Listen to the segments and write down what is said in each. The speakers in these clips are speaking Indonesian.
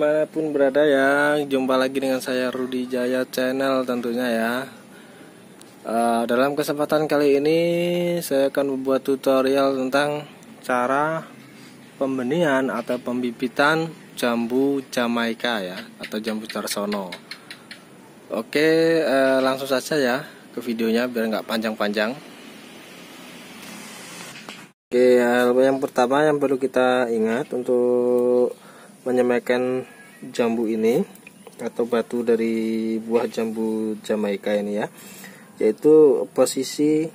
dimanapun berada ya, jumpa lagi dengan saya Rudi Jaya Channel tentunya ya. Dalam kesempatan kali ini saya akan membuat tutorial tentang cara pembenihan atau pembibitan jambu Jamaika ya, atau jambu Darsono. Oke, langsung saja ya ke videonya biar nggak panjang-panjang. Oke, yang pertama yang perlu kita ingat untuk menyemaikan jambu ini atau batu dari buah jambu Jamaika ini ya, yaitu posisi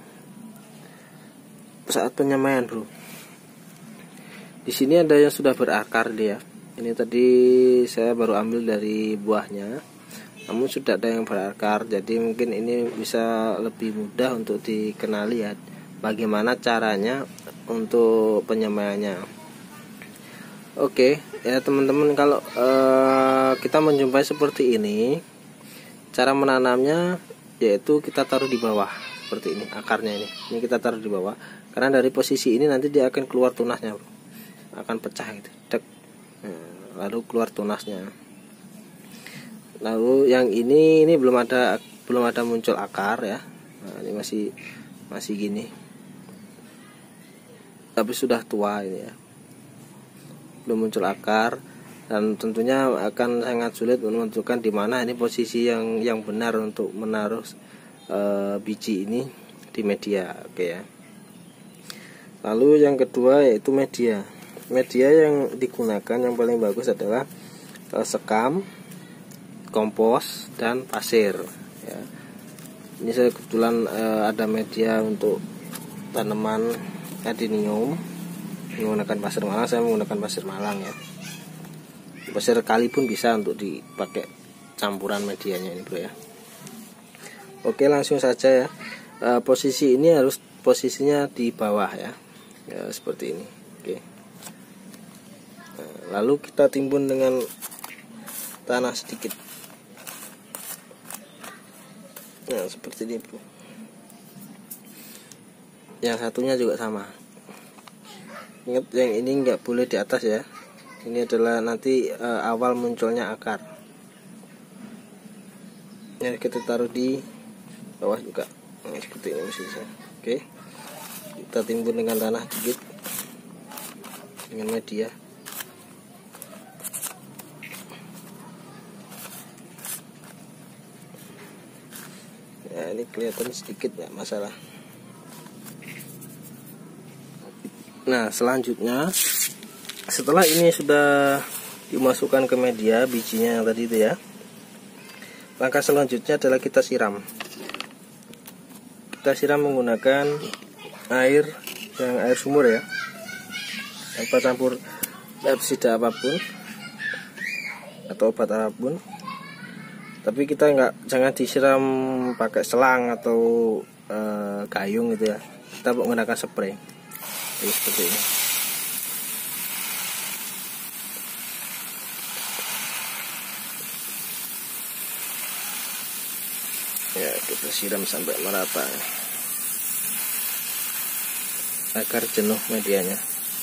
saat penyemaian, bro. Di sini ada yang sudah berakar dia. Ini tadi saya baru ambil dari buahnya, namun sudah ada yang berakar. Jadi mungkin ini bisa lebih mudah untuk dikenali ya, bagaimana caranya untuk penyemaiannya. Oke ya teman-teman, kalau kita menjumpai seperti ini, cara menanamnya yaitu kita taruh di bawah seperti ini, akarnya ini kita taruh di bawah, karena dari posisi ini nanti dia akan keluar tunasnya, bro. Akan pecah gitu, dek. Nah, lalu keluar tunasnya. Lalu yang ini belum ada muncul akar ya. Nah, ini masih gini, tapi sudah tua ini ya, belum muncul akar, dan tentunya akan sangat sulit menentukan di mana ini posisi yang benar untuk menaruh biji ini di media. Oke ya. Lalu yang kedua yaitu media yang digunakan yang paling bagus adalah sekam, kompos, dan pasir ya. Ini saya kebetulan ada media untuk tanaman adenium menggunakan pasir malang. Saya menggunakan pasir malang ya. Pasir kali pun bisa untuk dipakai campuran medianya ini, bro ya. Oke, langsung saja ya. Posisi ini harus posisinya di bawah ya, seperti ini. Oke. Nah, lalu kita timbun dengan tanah sedikit. Nah, seperti ini, bro. Yang satunya juga sama. Ingat, yang ini nggak boleh di atas ya. Ini adalah nanti awal munculnya akar. Ini kita taruh di bawah juga. Nah, seperti ini misalnya. Oke. Kita timbun dengan tanah sedikit, dengan media. Ya, ini kelihatan sedikit, nggak masalah. Nah, selanjutnya setelah ini sudah dimasukkan ke media bijinya yang tadi itu ya, langkah selanjutnya adalah kita siram. Kita siram menggunakan air sumur ya, tanpa campur pestisida apapun atau obat apapun. Tapi kita jangan disiram pakai selang atau gayung gitu ya. Kita menggunakan spray. Jadi seperti ini. Ya, kita siram sampai merata agar jenuh medianya.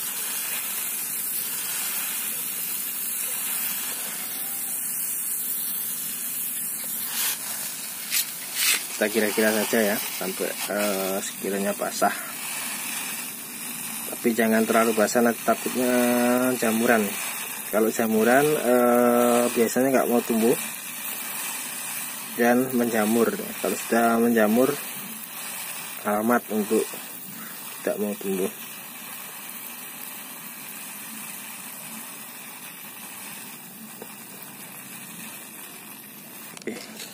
Kita kira-kira saja ya, sampai sekiranya basah. Tapi jangan terlalu basah, nanti takutnya jamuran. Kalau jamuran biasanya nggak mau tumbuh dan menjamur. Kalau sudah menjamur, alamat untuk tidak mau tumbuh. Oke.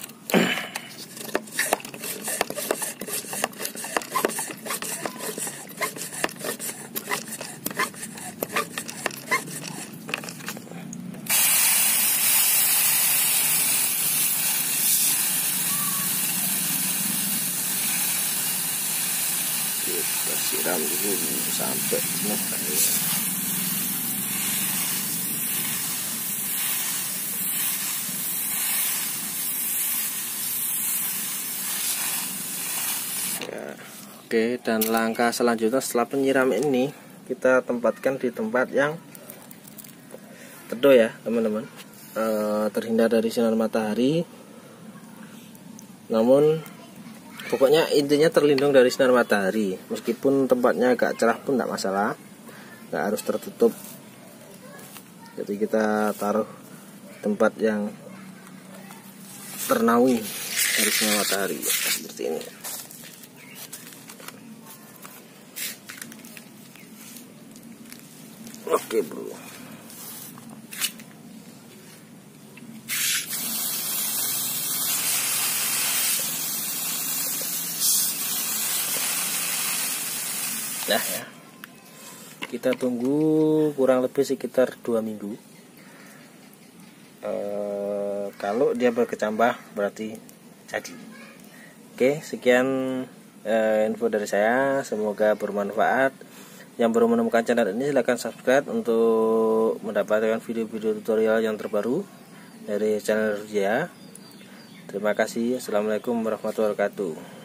Kita siram dulu sampai penuh air. Ya, oke, dan langkah selanjutnya setelah penyiraman ini kita tempatkan di tempat yang teduh ya teman-teman. terhindar dari sinar matahari. Namun pokoknya intinya terlindung dari sinar matahari. Meskipun tempatnya agak cerah pun tidak masalah, nggak harus tertutup. Jadi kita taruh tempat yang ternaungi dari sinar matahari seperti ini. Oke bro. Nah ya, kita tunggu kurang lebih sekitar 2 minggu. Kalau dia berkecambah berarti jadi. Oke, sekian info dari saya, semoga bermanfaat. Yang baru menemukan channel ini silahkan subscribe untuk mendapatkan video-video tutorial yang terbaru dari channel Rujia. Terima kasih. Assalamualaikum warahmatullahi wabarakatuh.